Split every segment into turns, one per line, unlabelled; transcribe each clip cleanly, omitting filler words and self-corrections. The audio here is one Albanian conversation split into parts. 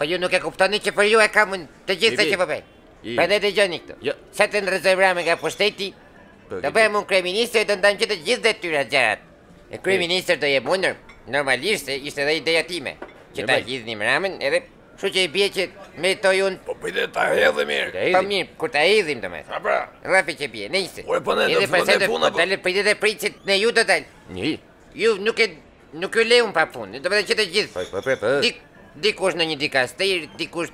Po ju nuk e kuptoni që për ju e kam unë të gjithë se që po bëj. Prandaj dëgjoni këtu.
Jo.
Sa të ndërzobrame nga pushteti, do bëhem unë kryeministër e do ndajmë që të gjithë detyrat gjarat. E kryeministër do jem unë, normalisht se ishte edhe ideja time, që ta hidhnim Ramën edhe kështu që i bie që meritoj unë.
Po pide ta hedhë mirë.
Po mirë, kur ta hidhim domethënë.
A pra.
Rrafi që bie, nejse.
Ore po ne do
Edhe
fillojmë
përse
puna.
po dalë pritet e pritsit në ju do dal.
Një.
Ju nuk e leun pa punë, do të thotë që të gjithë.
Po.
Dikush në një dikastër, dikush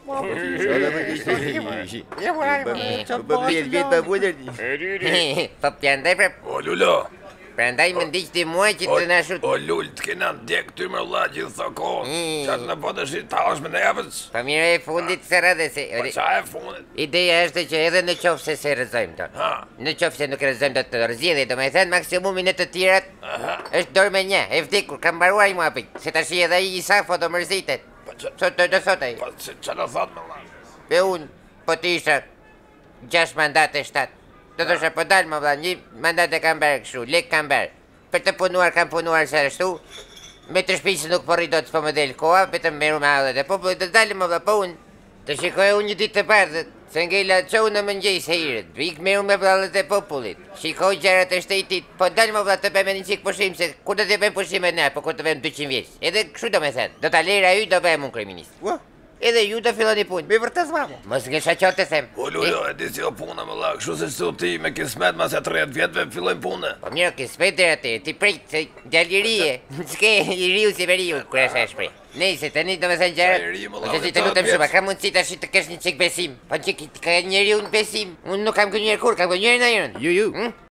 po prandaj
O Lulo.
prandaj më ndiqti mua që të na shut.
O Lul, të kena ndjek ty më vëlla gjithë kohë. Qatë në botë është i talësh me nevës.
Po mirë e fundit se rrëdhe se.
Po qa e fundit?
Ideja është që edhe në qoftë se rrëzojmë do. Në qoftë se nuk rrëzojmë do të rrëzjedhje, do me thënë maksimumin e të tjerat është dorë me një, e vdekur, kam mbaruar i mua pëj. Se tash edhe ai i Safo do mërzitet. Sot do thot ai.
Po që në thot me vëlla?
Pe unë, po të isha 6 mandate 7. Do të po dalë më vëlla, 1 mandat e kam bërë kështu, lek kam bërë. Për të punuar kam punuar se ashtu. Me të shpisë nuk po rri do të po më del koha, vetëm meru me hallet e popullit të dalë më vëlla, po unë. Të shikoj unë një ditë të bardhët, se ngejla qohu në mëngjes e hirët, vik meru me vallet e popullit, shikoj gjerat e shtetit, po dalë më vëlla të bëjmë një qik pushim, se kur do të bëjmë pushime ne, po kur të bëjmë 200 vjeç. Edhe kështu do me thënë, do ta lejra ju do bëjmë unë kryeminist. Edhe ju do filloni punë. Me vërtet mamu. Mos ngesha qartë të them.
O Lulo, e di si o puna me vëlla, kështu se su ti me kismet mas e 30 vjetëve fillojmë punë.
Po mirë, kismet deri atë, ti prit se djalirie, s'ke i riu si veriu, kur është e shprej. Nejse, tani do me thënë gjerat. Po të të lutem shumë, ka mundësi tash të kesh një çik besim. Po çik ka njeriu në besim. Unë nuk kam gënjer kur, kam gënjer në ajrën.
Ju.